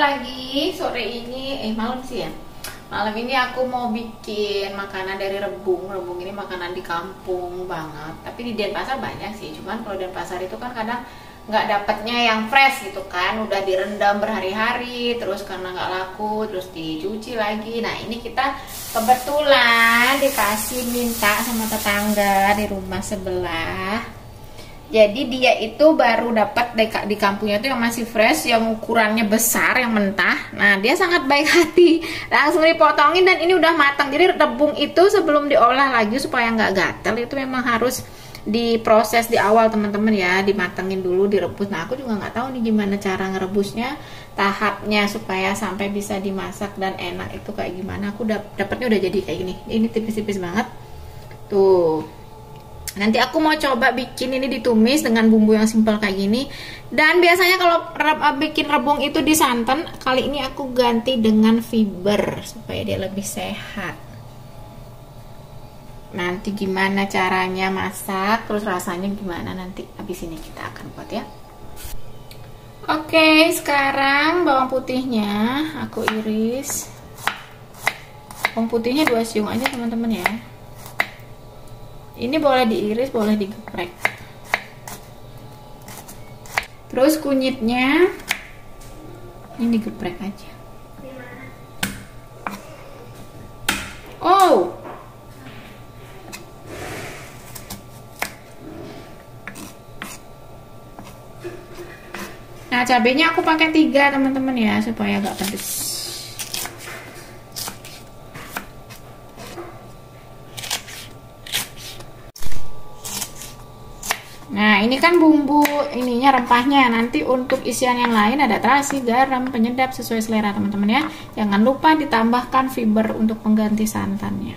lagi sore ini, malam sih ya. Malam ini aku mau bikin makanan dari rebung. Rebung ini makanan di kampung banget. Tapi di Denpasar banyak sih. Cuman kalau Denpasar itu kan kadang nggak dapatnya yang fresh gitu kan. Udah direndam berhari-hari, terus karena nggak laku, terus dicuci lagi. Nah ini kita kebetulan dikasih minta sama tetangga di rumah sebelah. Jadi dia itu baru dapat di kampungnya itu yang masih fresh, yang ukurannya besar, yang mentah. Nah dia sangat baik hati, langsung dipotongin dan ini udah matang. Jadi rebung itu sebelum diolah lagi supaya nggak gatel itu memang harus diproses di awal teman-teman ya, dimatengin dulu, direbus. Nah aku juga nggak tahu nih gimana cara ngerebusnya, tahapnya supaya sampai bisa dimasak dan enak itu kayak gimana. Aku dapatnya udah jadi kayak gini. Ini tipis-tipis banget tuh. Nanti aku mau coba bikin ini ditumis dengan bumbu yang simpel kayak gini. Dan biasanya kalau bikin rebung itu di santan, kali ini aku ganti dengan fiber supaya dia lebih sehat. Nanti gimana caranya masak, terus rasanya gimana nanti habis ini kita akan buat ya. Oke, sekarang bawang putihnya aku iris. Bawang putihnya 2 siung aja teman-teman ya. Ini boleh diiris, boleh digeprek. Terus kunyitnya ini digeprek aja. Oh. Nah, cabenya aku pakai 3 teman-teman ya, supaya agak pedes. Nah ini kan bumbu ininya, rempahnya. Nanti untuk isian yang lain ada terasi, garam, penyedap sesuai selera teman-teman ya. Jangan lupa ditambahkan fiber untuk pengganti santannya.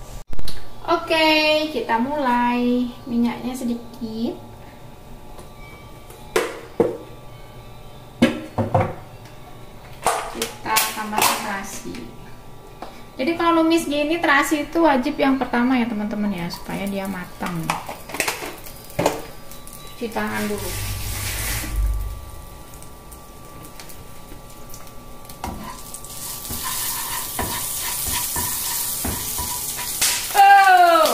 Oke, kita mulai. Minyaknya sedikit. Kita tambahkan terasi. Jadi kalau numis gini terasi itu wajib yang pertama ya teman-teman ya, supaya dia matang. Cuci tangan dulu. Oh,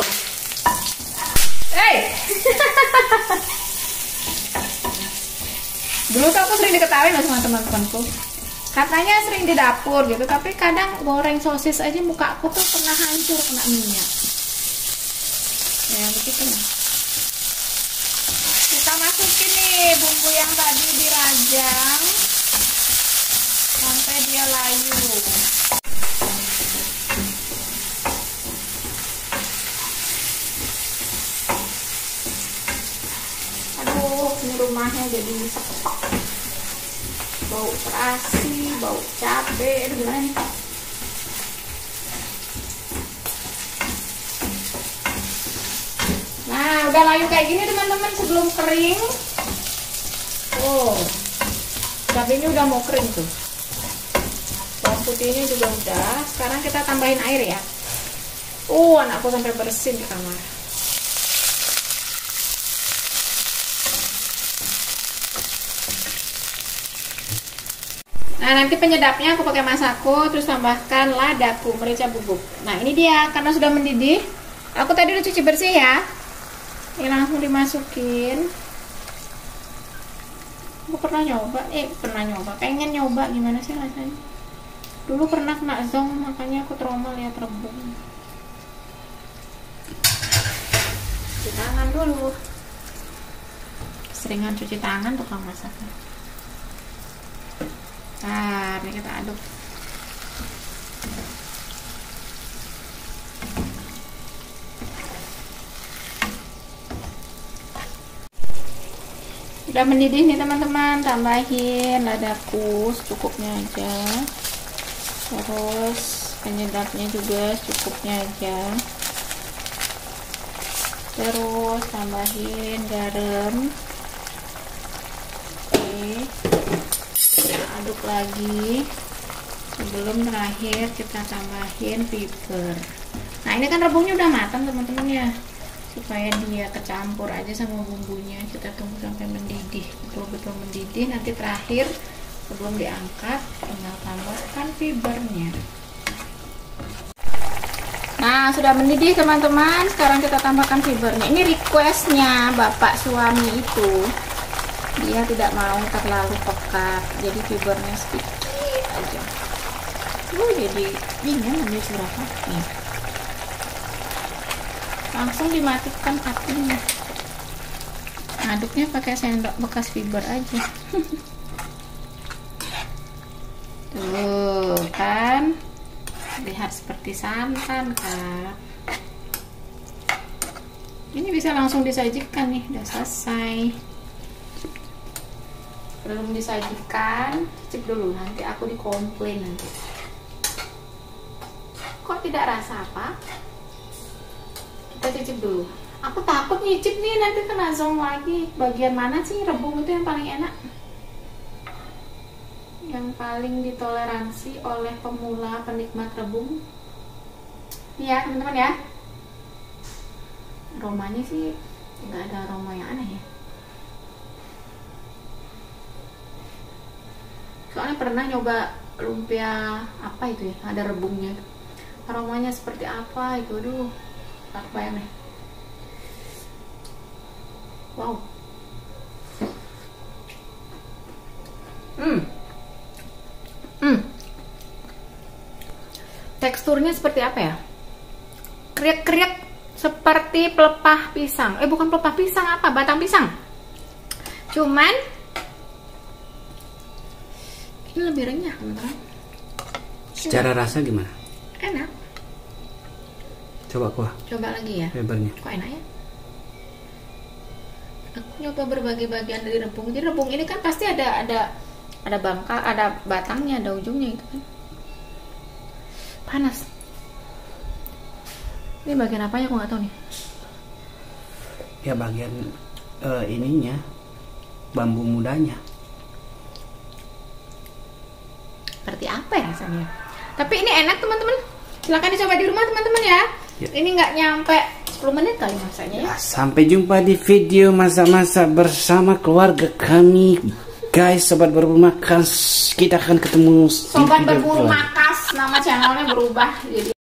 hey. Dulu tuh aku sering diketawain loh sama teman-temanku. Katanya sering di dapur gitu, tapi kadang goreng sosis aja muka aku tuh pernah hancur kena minyak. Ya begitu lah. Kita masukin nih bumbu yang tadi dirajang sampai dia layu. Aduh, ini rumahnya jadi bau terasi, bau cabai, aduh gimana nih? Nah, udah layu kayak gini teman-teman, sebelum kering. Oh, cabenya udah mau kering tuh. Bawang putihnya juga udah. Sekarang kita tambahin air ya. Anakku sampai bersin di kamar. Nah, nanti penyedapnya aku pakai masako, terus tambahkan ladaku, merica bubuk. Nah, ini dia karena sudah mendidih. Aku tadi udah cuci bersih ya. Ini langsung dimasukin. Aku pernah nyoba, pengen nyoba gimana sih rasanya. Dulu pernah kena zong, makanya aku trauma lihat rebung. Cuci tangan dulu. Seringan cuci tangan tuh kalau masaknya. Nah, ini kita aduk. Udah mendidih nih teman-teman, tambahin ladaku secukupnya aja. Terus penyedapnya juga secukupnya aja. Terus tambahin garam. Oke. Kita aduk lagi. Sebelum terakhir kita tambahin fiber. Nah, ini kan rebungnya udah matang teman-teman ya. Supaya dia kecampur aja sama bumbunya, kita tunggu sampai mendidih, betul-betul mendidih. Nanti terakhir Sebelum diangkat, tinggal tambahkan fibernya. Nah, sudah mendidih teman-teman. Sekarang kita tambahkan fibernya. Ini requestnya bapak suami itu. Dia tidak mau terlalu pekat, jadi fibernya sedikit aja. Jadi bingung ambil berapa nih. Langsung dimatikan apinya. Aduknya pakai sendok bekas fiber aja. Tuh kan, lihat seperti santan kan. Ini bisa langsung disajikan nih, udah selesai. Belum disajikan, cicip dulu, nanti aku dikomplain nanti. Kok tidak rasa apa? Kita cicip dulu. Aku takut nyicip nih, nanti kena zong lagi. Bagian mana sih rebung itu yang paling enak? Yang paling ditoleransi oleh pemula penikmat rebung. Ini ya teman-teman ya. Aromanya sih nggak ada aroma yang aneh ya. Soalnya pernah nyoba lumpia apa itu ya, ada rebungnya. Aromanya seperti apa itu, aduh, tak bayang deh. Wow. Teksturnya seperti apa ya? Kriuk-kriuk seperti pelepah pisang. Bukan pelepah pisang, apa? Batang pisang. Cuman ini lebih renyah, teman-teman. Secara rasa gimana? Enak. Coba lagi ya. fibernya. Kok enak ya? Aku nyoba berbagai bagian dari rebung. Jadi rebung ini kan pasti ada bangka, ada batangnya, ada ujungnya gitu kan. Panas. Ini bagian apanya aku nggak tahu nih. Ya bagian ininya, bambu mudanya. Seperti apa ya rasanya? Tapi ini enak teman-teman. Silahkan dicoba di rumah teman-teman ya. Ini nggak nyampe 10 menit kali masaknya ya. Sampai jumpa di video masak-masak bersama keluarga kami. Guys, sobat berburu makan, kita akan ketemu Sobat berburu makas, nama channelnya berubah jadi